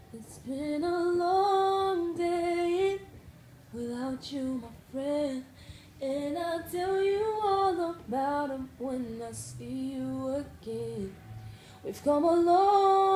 It's been a long day without you, my friend, and I'll tell you all about it when I see you again. We've come a long